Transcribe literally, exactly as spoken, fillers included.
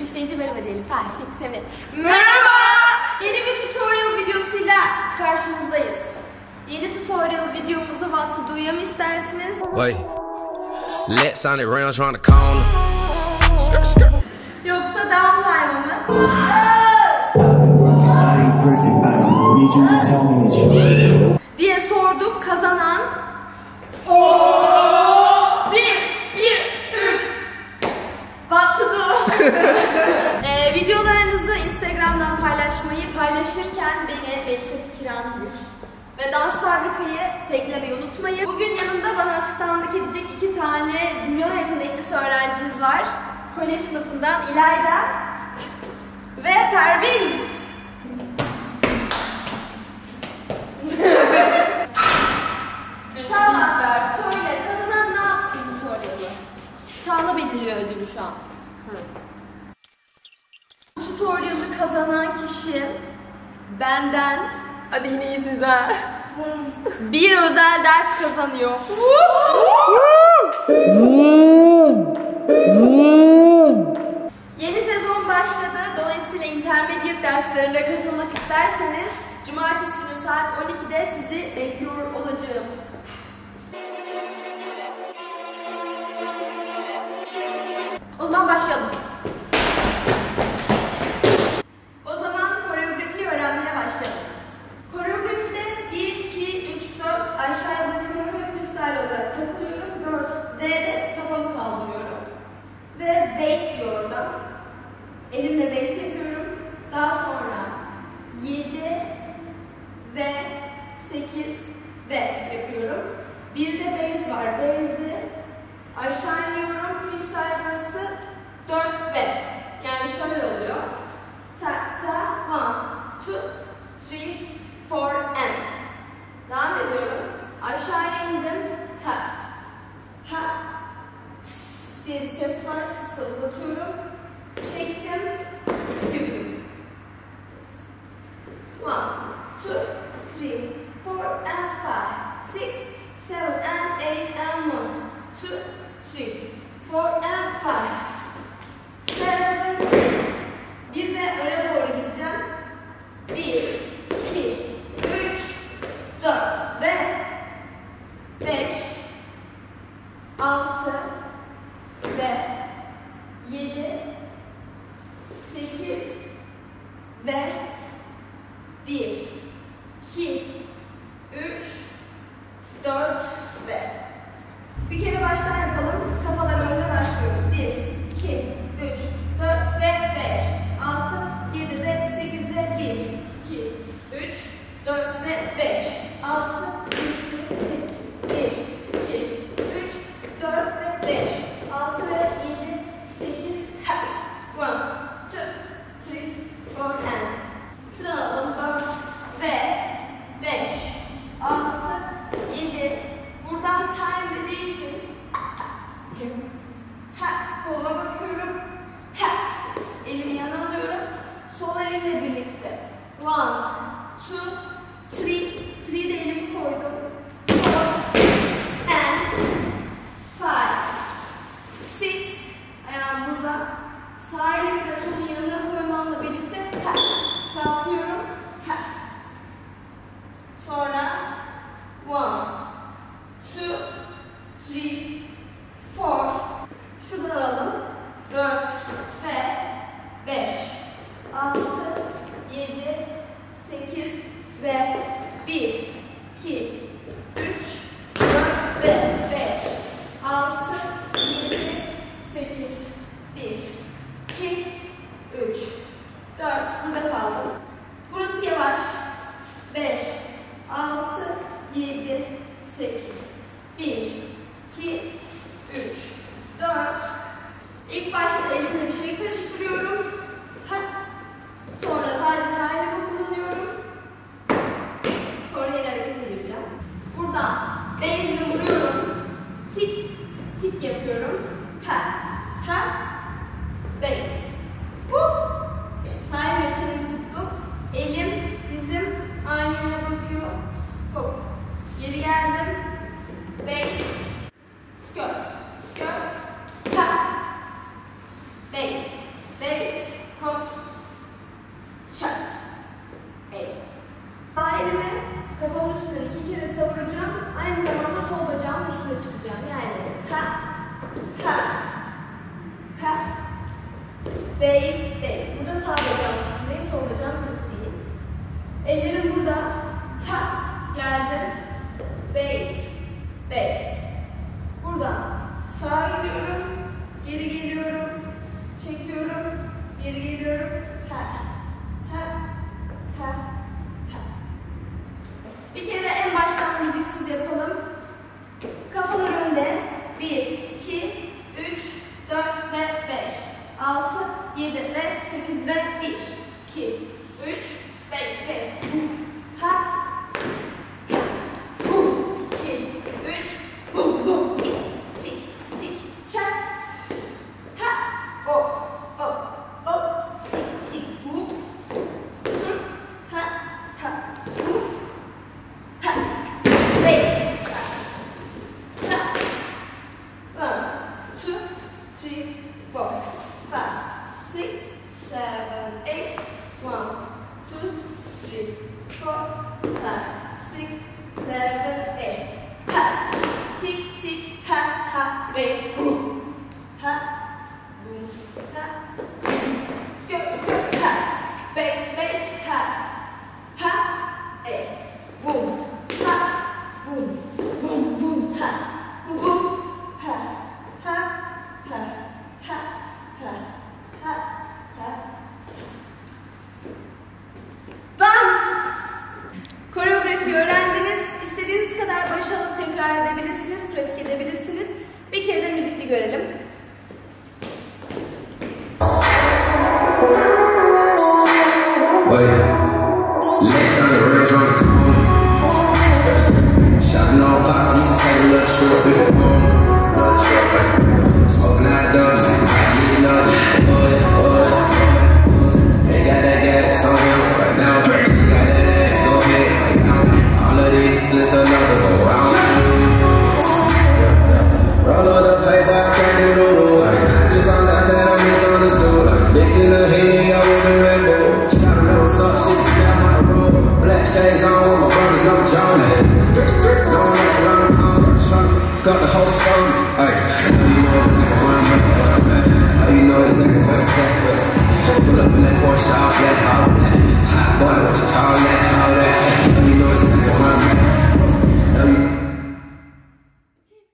üç deyince merhaba diyelim. beş, altı, yedi. Merhaba! Yeni bir tutorial videosuyla karşınızdayız. Yeni tutorial videomuzu What to Do'ya mı istersiniz? Wait. Let's on it round trying to corner. Skirt skirt. Yoksa downtime mı? diye sorduk. Kazanan bir, iki, üç What to Do. ee, videolarınızı Instagram'dan paylaşmayı, paylaşırken beni Melisa Kiran'dır ve Dans Fabrika'yı teklemeyi unutmayın. Bugün yanımda bana asistanlık edecek iki tane dünya yeteneklisi öğrencimiz var. Kole sınıfından İlayda ve Pervin. Çağla, söyle, kazanan ne yapsın tutorial'ı? Çağla belirliyor ödülü şu an. Hı. Tutorial'ı kazanan kişi benden, hadi yine iyisiniz ha, bir özel ders kazanıyor. Yeni sezon başladı. Dolayısıyla intermediate derslerine katılmak isterseniz Cumartesi günü saat on ikide sizi bekliyor olacağım. O zaman başlayalım. O zaman koreografiyi öğrenmeye başlayalım. Koreografide bir, iki, üç, dört aşağıya bakıyorum ve freestyle olarak takılıyorum. dört D'de kafamı kaldırıyorum. Ve wait diyorum da. Elimle wait yapıyorum. Daha sonra yedi ve sekiz ve yapıyorum. Bir de base var. Base'de aşağı iniyorum. Freestyle burası dört ve. Yani şöyle oluyor. Ta ta one, two, three, four and. Devam ediyorum. Aşağıya indim. Ha. Ha. Tıs diye bir ses var. Tısla uzatıyorum. Çektim. Büktüm. One, two, three, four and five, six, seven and eight and one, two, three, four and five, seven, eight. Bir de öne doğru gideceğim. Bir, iki, üç, dört ve beş, altı ve yedi, sekiz ve bir, iki, üç, dört ve. Bir kere baştan yapalım. Kafalar önüne başlıyoruz. bir, iki, üç, dört ve beş, altı, yedi ve sekiz ve bir, iki, üç, dört ve beş, altı, yedi, sekiz, bir, iki, üç, dört ve beş, altı ve yedi, sekiz, one, two, three, four and. Şuradan alalım. dört ve beş, altı, yedi. Buradan time dediği için ha, koluma bakıyorum. Ha, elimi yana alıyorum. Sol elimle birlikte. one, two, three. three de elimi koydum. four and five, six. Ayağım burada. Sağ elimi de solun yanına koymamla birlikte ha, kalkıyorum. Ha. Sonra one, two, three, four. Şuradan alalım. dört ve beş, altı, yedi, sekiz ve bir, iki, üç, dört ve beş, altı, yedi, sekiz, bir, iki, üç, dört. Burada kaldım. Burası yavaş. beş, altı, yedi, sekiz, bir, iki, üç, dört. İlk başta elimle bir şey karıştırıyorum. Ha. Sonra sadece sağ elimi kullanıyorum. Sonra yine hareket edeceğim. Buradan base'le vuruyorum. Tik, tik yapıyorum. Ha, ha, base. Woo. Sağ elimi çenemi tuttum. Elim, dizim aynı yere bakıyor. Hop. Geri geldim. Base. Skirt. Skirt. Ha. Base. Base. base, base. Burada sağ bacağım üstündeyim, sol bacağım tık değil. Ellerim burada. Ha, geldim. Base, base. Buradan sağa gidiyorum, geri geliyorum, çekiyorum, geri geliyorum. Ha, ha, ha, ha. Bir kere de en baştan müziksiz yapalım. Kafalar önde. bir, iki, üç, dört ve beş. altı, yedi ve sekiz ve bir, iki, üç, beş, beş. Ha, bu, iki, üç, bu, bu, tik, tik, tik, çak. Ha, o, o, o, tik, tik, bu. Ha, ha, bu. Ha, beş. Koreografi öğrendiniz. İstediğiniz kadar başa alıp tekrar edebilirsiniz, pratik edebilirsiniz. Bir kere de müzikli görelim. Got the whole song, ay. You know it's like a best. Pull up in that Porsche, all black.